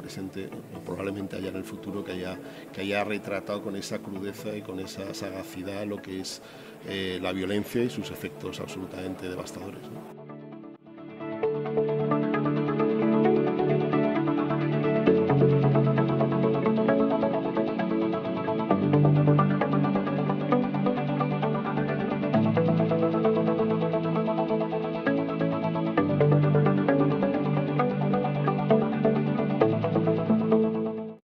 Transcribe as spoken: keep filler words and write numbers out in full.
presente, o probablemente haya en el futuro, que haya, que haya retratado con esa crudeza y con esa sagacidad lo que es eh, la violencia y sus efectos absolutamente devastadores, ¿no?